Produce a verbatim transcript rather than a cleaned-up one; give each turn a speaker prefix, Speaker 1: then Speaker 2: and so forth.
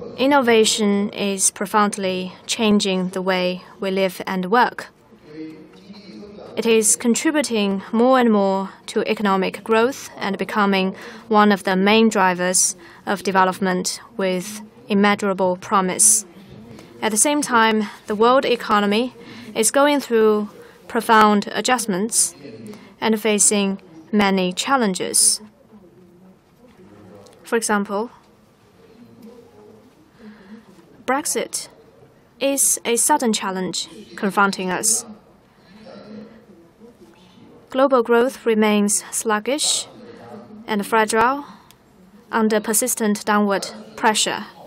Speaker 1: innovation is profoundly changing the way we live and work. It is contributing more and more to economic growth and becoming one of the main drivers of development with immeasurable promise. At the same time, the world economy is going through profound adjustments and facing many challenges. For example, Brexit is a sudden challenge confronting us. Global growth remains sluggish and fragile under persistent downward pressure.